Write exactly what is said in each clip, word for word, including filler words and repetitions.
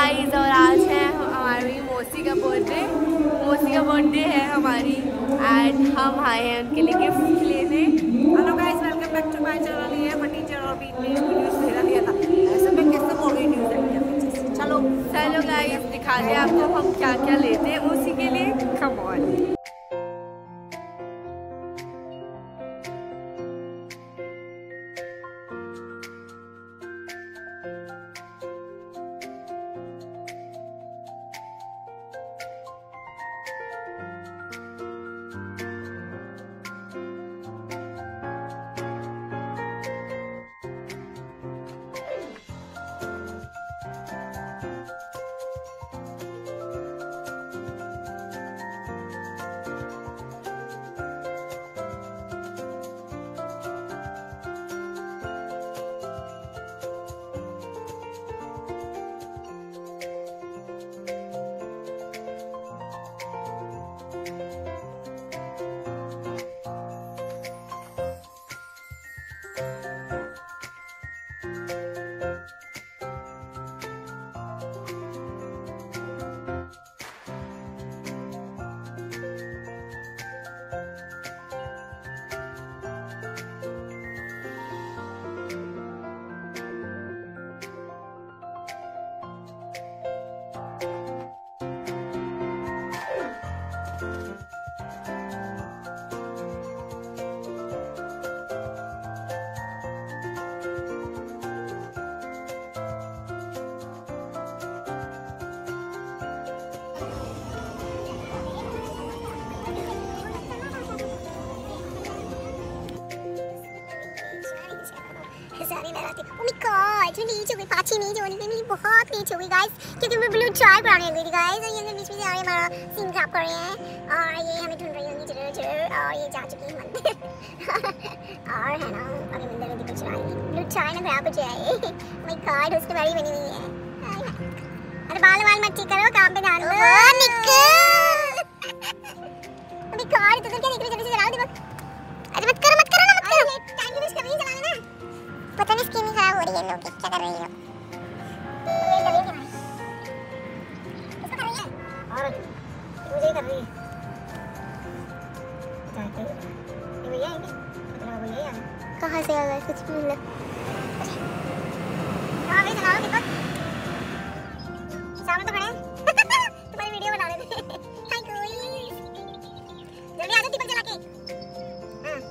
Guys, और आज है हमारी मौसी का बर्थडे। मौसी का बर्थडे है हमारी एंड हम आए हैं उनके लिए गिफ्ट लेने। Hello guys, welcome back to my channel. ये है टीचर और बीच में इसको न्यूज़ भेजा दिया था। ऐसे में कैसे बोल रही न्यूज़ आई है पीछे से। चलो चलो गाइस, दिखा दे आपको हम क्या क्या लेते हैं मौसी के लिए। Come on. सारी डराती। ओह माय गॉड, मैं नीचे हो गई, पाछी नीचे होने पे मेरी बहुत नीचे हो गई गाइस, क्योंकि मैं ब्लू चाय बनाने गई थी गाइस। और ये बीच में से आ रहे हमारा सीन खराब कर रहे हैं और ये हमें ढूंढ रही होंगी चिड़र चिड़र। और ये जा चुकी है मंदिर और है ना अभी मंदिर में दिख रहा है ब्लू चाय ना खराब हो जाए। माय गॉड, उसकी बारी बनी हुई है। अरे बाल बाल मत ठीक करो, काम पे ध्यान दो। निकल अभी गॉड, तो क्या देख रहे, जल्दी से चलाओ दिमाग। अरे मत करो मत करो ना, मत करो, टाइम वेस्ट कर रही है, चलाना ना। पता नहीं स्किन खराब हो रही है लोग, क्या कर रही है ये डबल के मारे इसको कर रही है और मुझे कर रही है। चाहते ये भैया है क्या, मतलब भैया है कहां से आ गए कुछ भी मिला। हां भाई चलाओ दीपक, सामने तो खड़े हैं तुम्हारी वीडियो बना रहे थे। हाय गाइस, जल्दी आ जाओ दीपक चला के। हां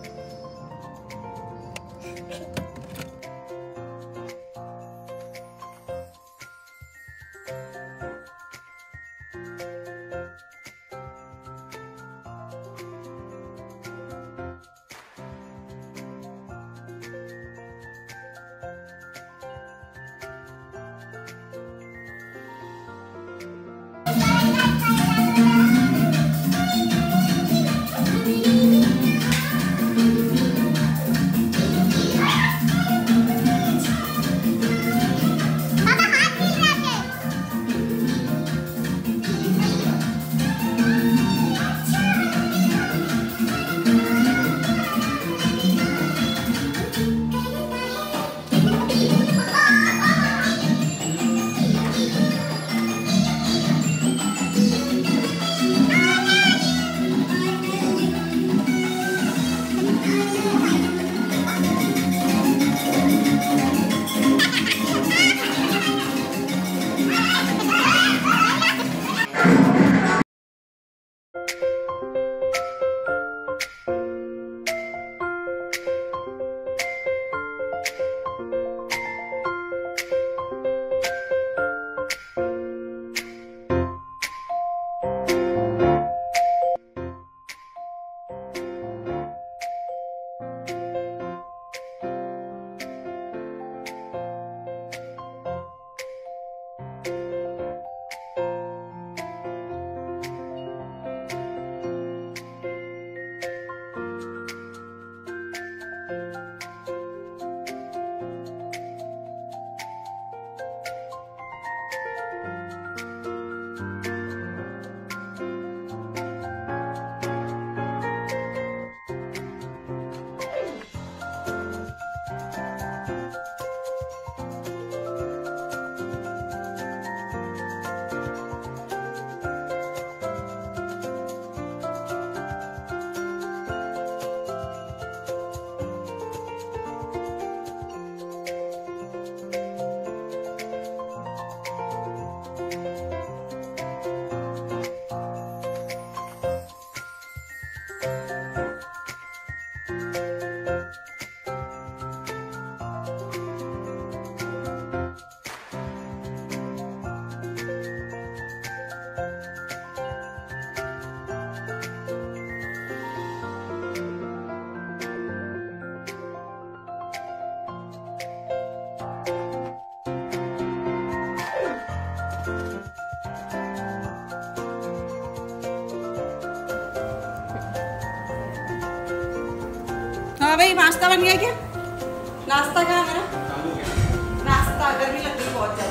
हाँ भाई नाश्ता बन गया क्या? नाश्ता कहाँ मेरा? नाश्ता गर्मी लग रही बहुत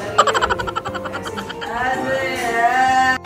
ज्यादा।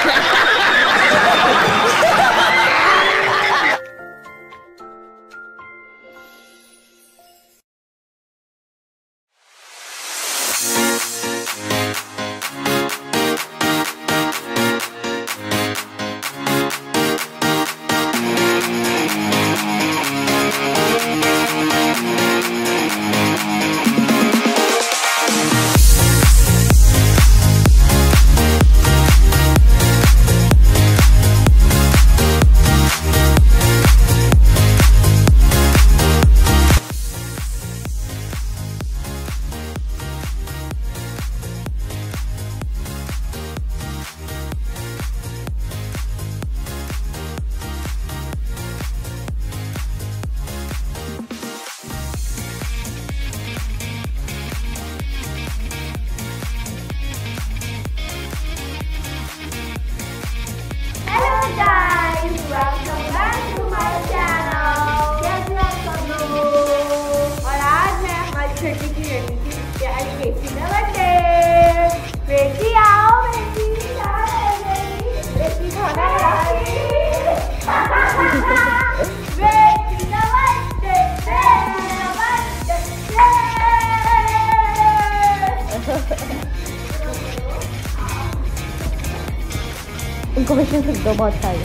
उनको क्वेश्चन लिख दो बहुत सारे।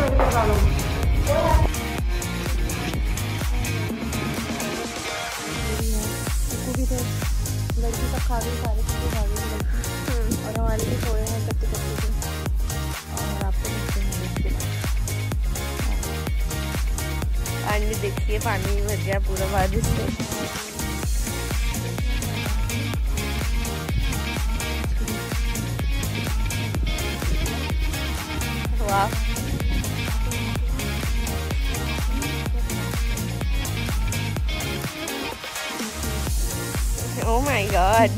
लड़की सब खा गई, सारे चीज़ें खा गई लड़की, और हमारे भी सोए हैं कच्चे कच्चे से। और आपको देखते हैं इसके बाद पानी देखिए, पानी भर गया पूरा बारिश से। Wow. Oh my god.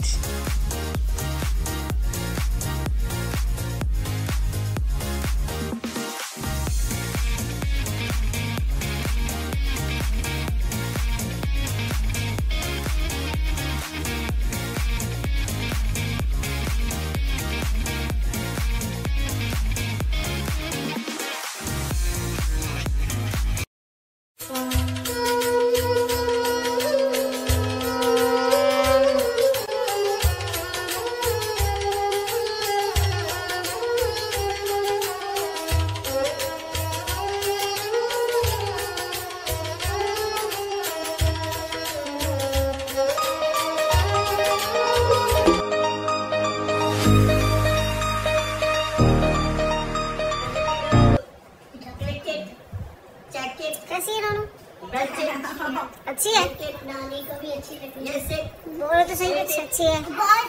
अच्छी है, नानी को भी अच्छी लगती है। जैसे बोलो तो सही, अच्छी अच्छी है।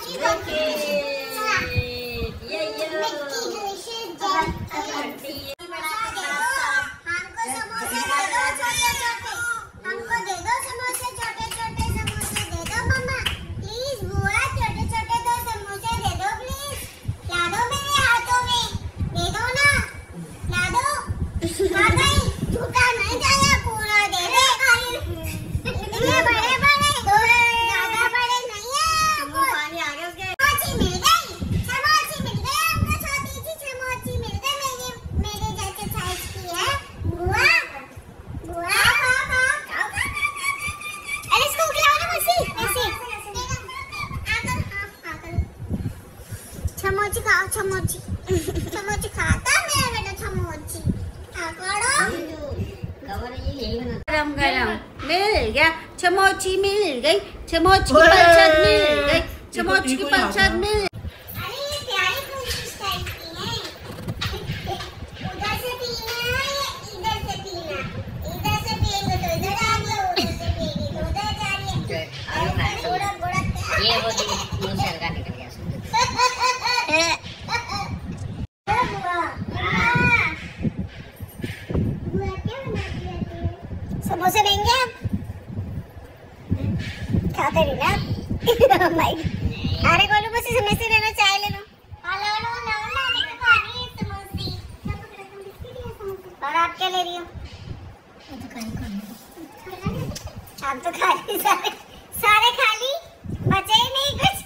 हमको समोसे दे दो छोटे छोटे, हमको दे दो समोसे छोटे छोटे, समोसे दे दो मम्मा प्लीज। बुआ छोटे छोटे दो समोसे दे दो प्लीज, ला दो मेरे हाथों में, दे दो ना, ला दो। हाँ नहीं, झूठा नहीं जाएगा, पूरा दे दे। इतने बड़े बड़े, ज्यादा बड़े नहीं है। पानी आ गया उसके। समोची मिल गई, समोची मिल गई हमको, छोटी सी समोची मिल गई, मेरे मेरे जैसे साइज की है। बुआ बुआ अरे इसको खिलाओ ना मौसी, ऐसे आकर आकर समोची खाओ, समोची समोची खाता मेरा बेटा, समोची गरम गरम मिल गया, समोची मिल गई, समोची की परछद मिल गई, समोची की परछद मिल। अरे ये प्यारी कुछ टाइप की है, उधर से पीना है, इधर से पीना, इधर से पिएंगे तो इधर आ गया, उधर से पिएंगे तो उधर जा रही है। और थोड़ा बड़ा ये वो मुंह से लगा निकल गया। समोसे देंगे आप, खाते रही ना। अरे बोलो बस समोसे ले लो, चाय ले लो। हेलो लो लो ना, देखो खानी है समोसे। और आप क्या ले रही हो? हम तो खाली सारे सारे खाली, बचे ही नहीं कुछ।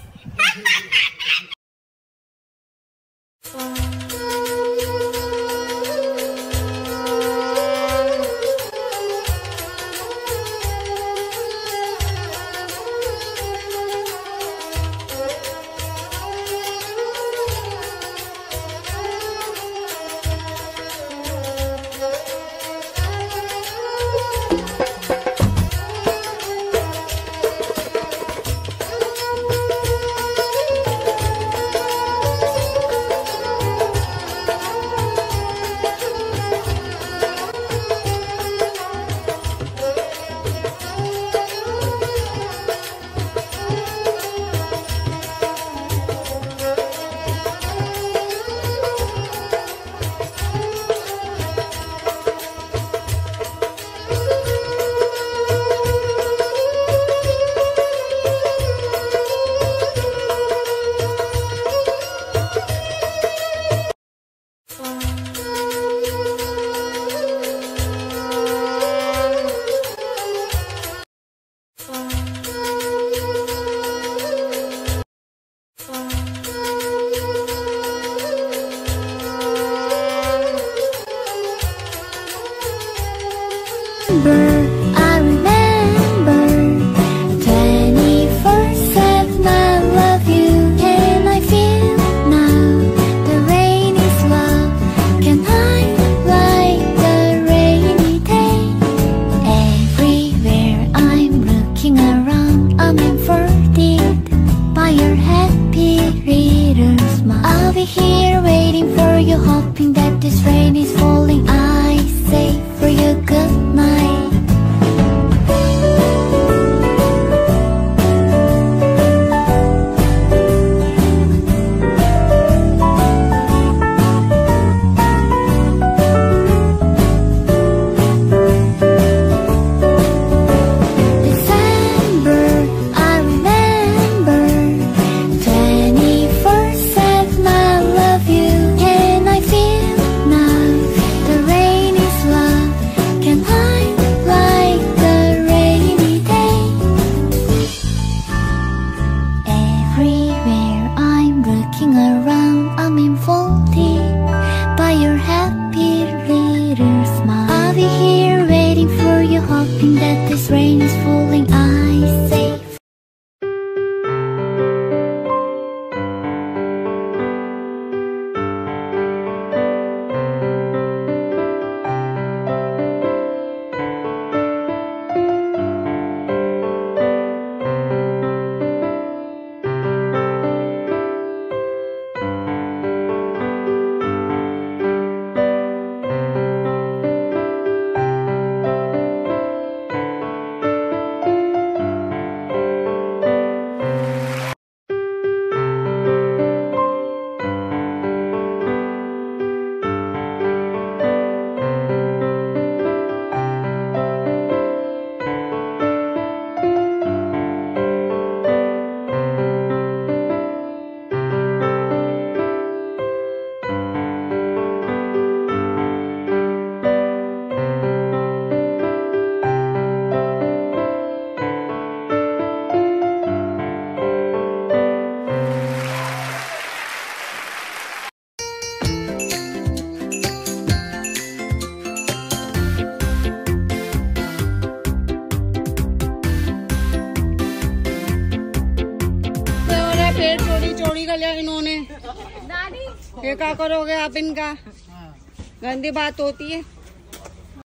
I remember twenty-four seven I love you. Can I feel now the rain is love? Can I like the rainy day? Everywhere I'm looking around, I'm unfolded by your happy little smile. I'll be here waiting for you, hoping that this rain is falling. I say for you good night. Hoping that this rain is falling, I say. इन्होंने ये क्या करोगे आप? इनका गंदी बात होती है।